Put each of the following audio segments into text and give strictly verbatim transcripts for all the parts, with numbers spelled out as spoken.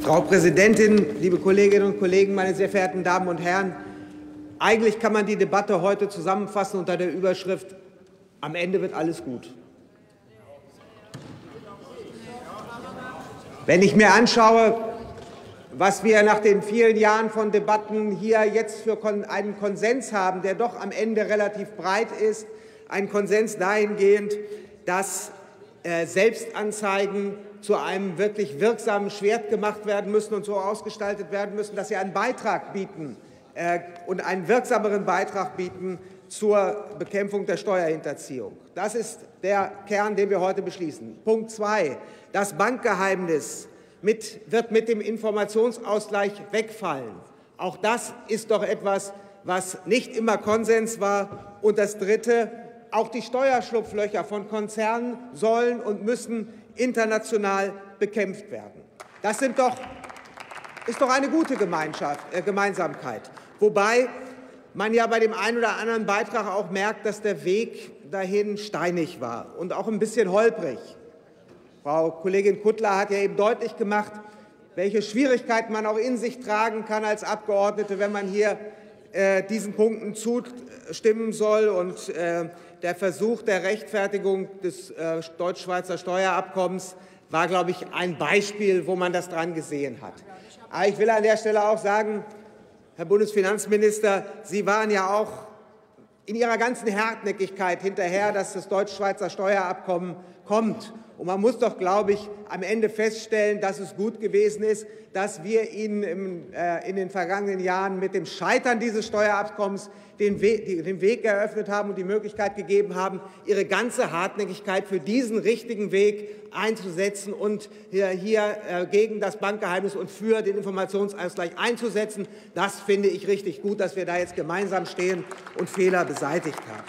Frau Präsidentin, liebe Kolleginnen und Kollegen, meine sehr verehrten Damen und Herren! Eigentlich kann man die Debatte heute zusammenfassen unter der Überschrift „Am Ende wird alles gut“. Wenn ich mir anschaue, was wir nach den vielen Jahren von Debatten hier jetzt für einen Konsens haben, der doch am Ende relativ breit ist, ein Konsens dahingehend, dass äh, Selbstanzeigen zu einem wirklich wirksamen Schwert gemacht werden müssen und so ausgestaltet werden müssen, dass sie einen Beitrag bieten äh, und einen wirksameren Beitrag bieten zur Bekämpfung der Steuerhinterziehung. Das ist der Kern, den wir heute beschließen. Punkt zwei. Das Bankgeheimnis mit, wird mit dem Informationsausgleich wegfallen. Auch das ist doch etwas, was nicht immer Konsens war. Und das Dritte. Auch die Steuerschlupflöcher von Konzernen sollen und müssen international bekämpft werden. Das sind doch, ist doch eine gute Gemeinschaft, äh, Gemeinsamkeit. Wobei man ja bei dem einen oder anderen Beitrag auch merkt, dass der Weg dahin steinig war und auch ein bisschen holprig. Frau Kollegin Kuttler hat ja eben deutlich gemacht, welche Schwierigkeiten man auch in sich tragen kann als Abgeordnete, wenn man hier äh, diesen Punkten zustimmen soll. Und äh, der Versuch der Rechtfertigung des äh, Deutsch-Schweizer Steuerabkommens war, glaube ich, ein Beispiel, wo man das dran gesehen hat. Aber ich will an der Stelle auch sagen, Herr Bundesfinanzminister, Sie waren ja auch in Ihrer ganzen Hartnäckigkeit hinterher, dass das Deutsch-Schweizer Steuerabkommen kommt. Und man muss doch, glaube ich, am Ende feststellen, dass es gut gewesen ist, dass wir Ihnen im, äh, in den vergangenen Jahren mit dem Scheitern dieses Steuerabkommens den Weg, den Weg eröffnet haben und die Möglichkeit gegeben haben, Ihre ganze Hartnäckigkeit für diesen richtigen Weg einzusetzen und hier, hier äh, gegen das Bankgeheimnis und für den Informationsausgleich einzusetzen. Das finde ich richtig gut, dass wir da jetzt gemeinsam stehen und Fehler beseitigt haben.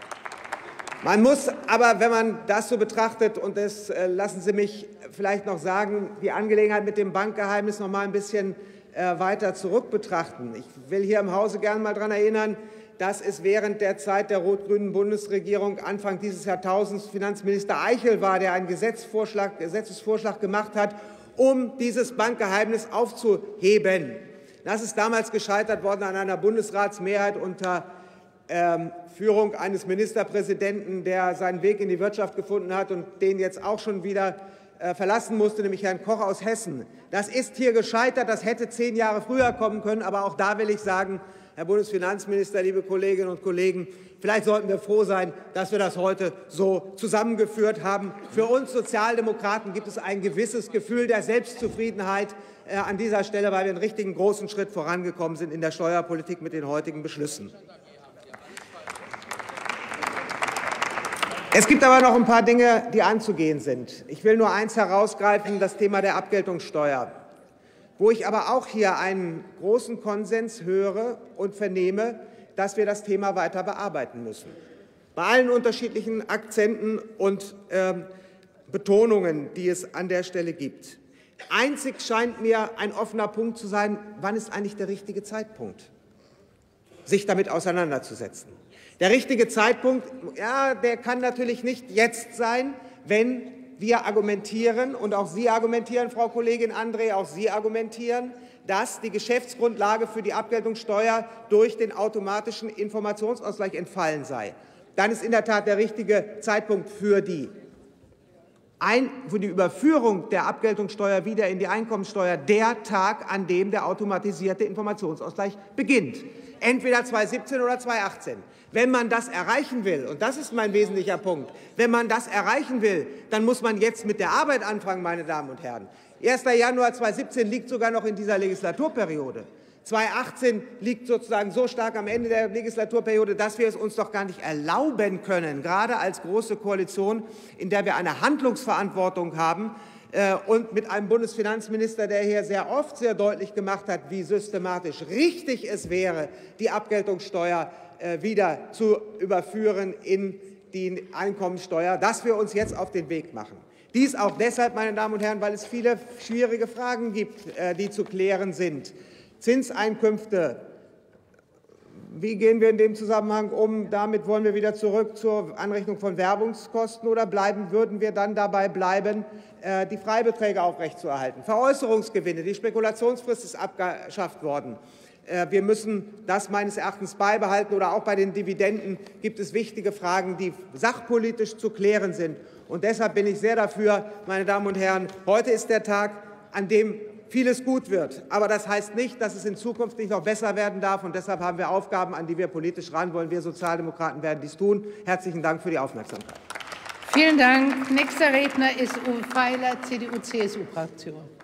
Man muss aber, wenn man das so betrachtet, und das äh, lassen Sie mich vielleicht noch sagen, die Angelegenheit mit dem Bankgeheimnis noch mal ein bisschen äh, weiter zurück betrachten. Ich will hier im Hause gerne mal daran erinnern, dass es während der Zeit der rot-grünen Bundesregierung Anfang dieses Jahrtausends Finanzminister Eichel war, der einen Gesetzesvorschlag, Gesetzesvorschlag gemacht hat, um dieses Bankgeheimnis aufzuheben. Das ist damals gescheitert worden an einer Bundesratsmehrheit unter Ähm, Führung eines Ministerpräsidenten, der seinen Weg in die Wirtschaft gefunden hat und den jetzt auch schon wieder äh, verlassen musste, nämlich Herrn Koch aus Hessen. Das ist hier gescheitert, das hätte zehn Jahre früher kommen können, aber auch da will ich sagen, Herr Bundesfinanzminister, liebe Kolleginnen und Kollegen, vielleicht sollten wir froh sein, dass wir das heute so zusammengeführt haben. Für uns Sozialdemokraten gibt es ein gewisses Gefühl der Selbstzufriedenheit äh, an dieser Stelle, weil wir einen richtigen großen Schritt vorangekommen sind in der Steuerpolitik mit den heutigen Beschlüssen. Es gibt aber noch ein paar Dinge, die anzugehen sind. Ich will nur eins herausgreifen, das Thema der Abgeltungssteuer, wo ich aber auch hier einen großen Konsens höre und vernehme, dass wir das Thema weiter bearbeiten müssen. Bei allen unterschiedlichen Akzenten und äh, Betonungen, die es an der Stelle gibt. Einzig scheint mir ein offener Punkt zu sein, wann ist eigentlich der richtige Zeitpunkt, sich damit auseinanderzusetzen. Der richtige Zeitpunkt, ja, der kann natürlich nicht jetzt sein, wenn wir argumentieren, und auch Sie argumentieren, Frau Kollegin André, auch Sie argumentieren, dass die Geschäftsgrundlage für die Abgeltungssteuer durch den automatischen Informationsausgleich entfallen sei. Dann ist in der Tat der richtige Zeitpunkt für die, Ein, für die Überführung der Abgeltungssteuer wieder in die Einkommensteuer der Tag, an dem der automatisierte Informationsausgleich beginnt. Entweder zweitausendsiebzehn oder zweitausendachtzehn. Wenn man das erreichen will, und das ist mein wesentlicher Punkt, wenn man das erreichen will, dann muss man jetzt mit der Arbeit anfangen, meine Damen und Herren. erster Januar zweitausendsiebzehn liegt sogar noch in dieser Legislaturperiode. zweitausendachtzehn liegt sozusagen so stark am Ende der Legislaturperiode, dass wir es uns doch gar nicht erlauben können, gerade als große Koalition, in der wir eine Handlungsverantwortung haben, und mit einem Bundesfinanzminister, der hier sehr oft sehr deutlich gemacht hat, wie systematisch richtig es wäre, die Abgeltungssteuer wieder zu überführen in die Einkommensteuer, dass wir uns jetzt auf den Weg machen. Dies auch deshalb, meine Damen und Herren, weil es viele schwierige Fragen gibt, die zu klären sind. Zinseinkünfte, Wie gehen wir in dem Zusammenhang um? Damit wollen wir wieder zurück zur Anrechnung von Werbungskosten oder bleiben, würden wir dann dabei bleiben, die Freibeträge aufrechtzuerhalten? Veräußerungsgewinne, die Spekulationsfrist ist abgeschafft worden. Wir müssen das meines Erachtens beibehalten. Oder auch bei den Dividenden gibt es wichtige Fragen, die sachpolitisch zu klären sind. Und deshalb bin ich sehr dafür, meine Damen und Herren, heute ist der Tag, an dem vieles gut wird. Aber das heißt nicht, dass es in Zukunft nicht noch besser werden darf. Und deshalb haben wir Aufgaben, an die wir politisch ran wollen. Wir Sozialdemokraten werden dies tun. Herzlichen Dank für die Aufmerksamkeit. Vielen Dank. Nächster Redner ist Uwe Feiler, C D U C S U-Fraktion.